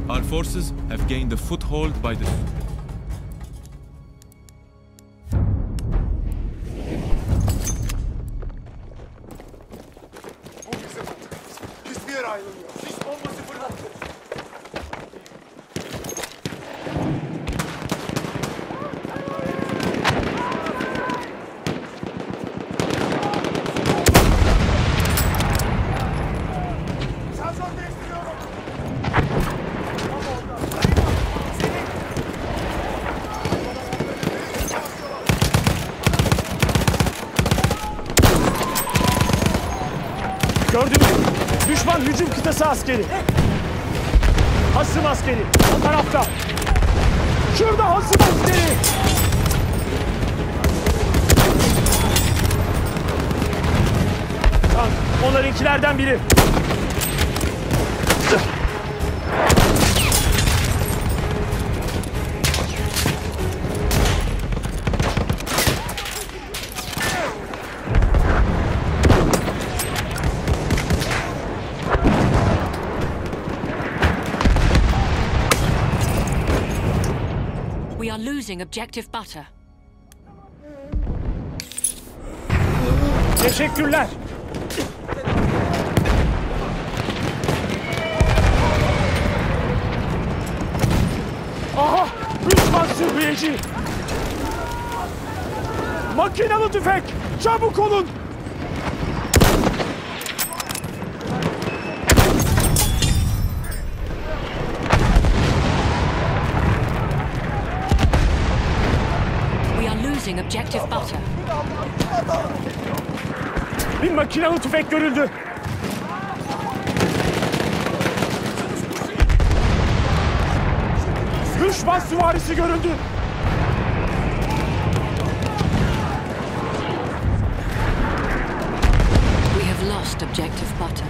Our forces have gained a foothold by the... Bu bizim hatamız. Hiçbir yere ayrılmıyor. Sis bombası fırlattı. Gördün mü? Düşman hücum kıtası askeri. Hasım askeri. O tarafta. Şurada hasım askeri. Tank. Onlarınkilerden biri. We are losing objective butter. Teşekkürler. Aha! Düşman sürüyeci! Makinalı tüfek! Çabuk olun! Objective butter. Bir makinalı tüfek görüldü. Düşman süvarisi görüldü. We have lost objective butter.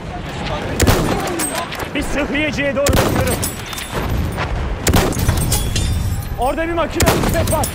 Bir sıhhiyeciye doğru bakıyorum. Orada bir makinalı tüfek var.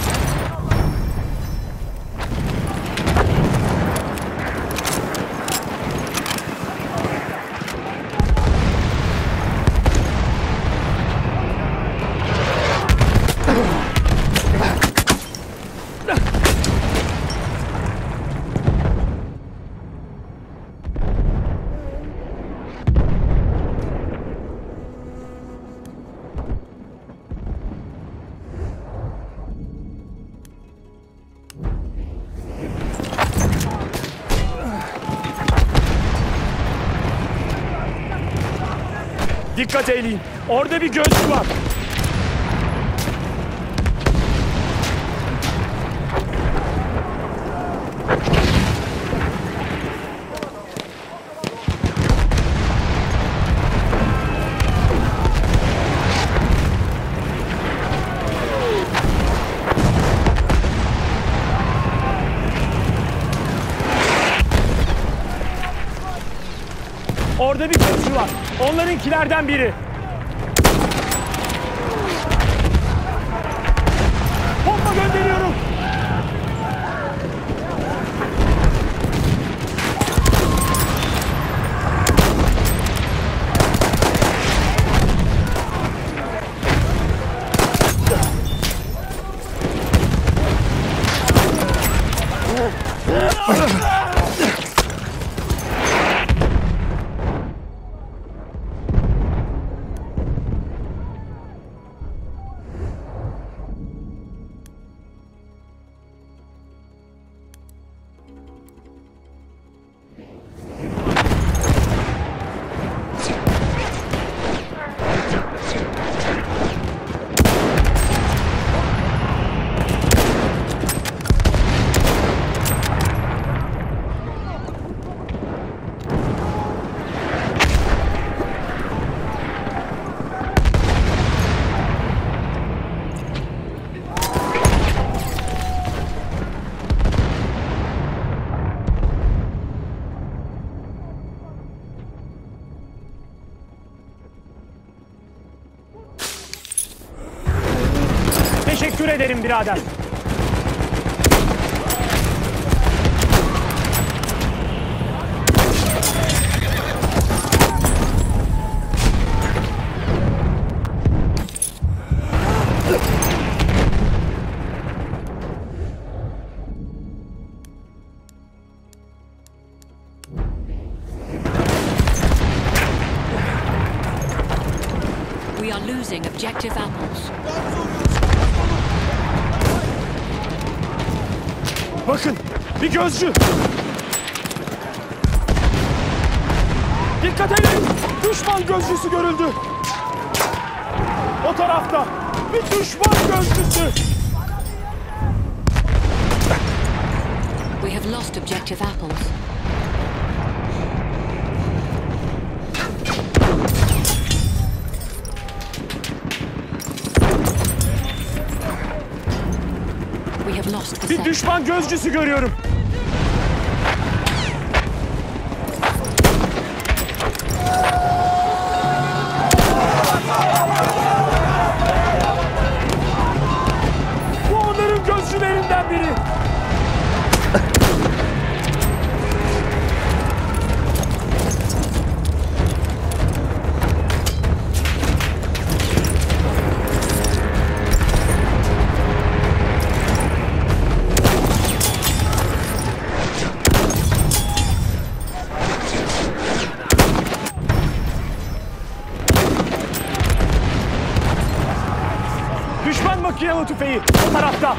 Dikkat eyleyin. Orada bir gözcü var. Orada bir gözcü var. Onlarınkilerden biri. Bomba gönderiyorum. Teşekkür ederim birader. are losing objective apples. Bakın, bir gözcü. Dikkat edin, düşman gözcüsü görüldü. O tarafta bir düşman gözcüsü. We have lost objective apples. We have lost the Bir sector. düşman gözcüsü görüyorum. Bu onların gözcülerinden biri. Düşman makinalı tüfeği o tarafta.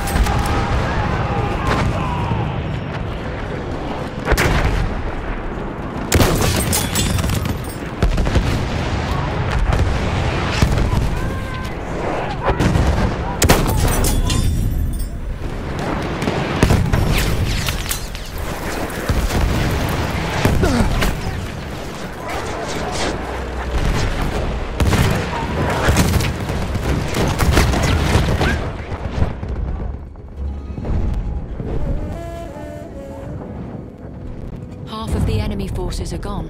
Half of the enemy forces are gone.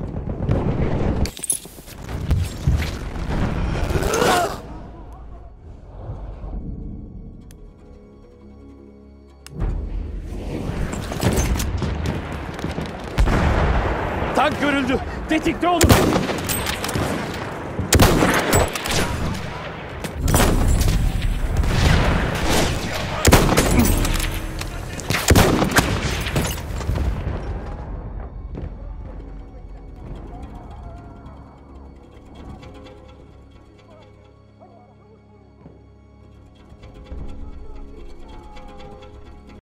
Tank görüldü. Tetikte olun.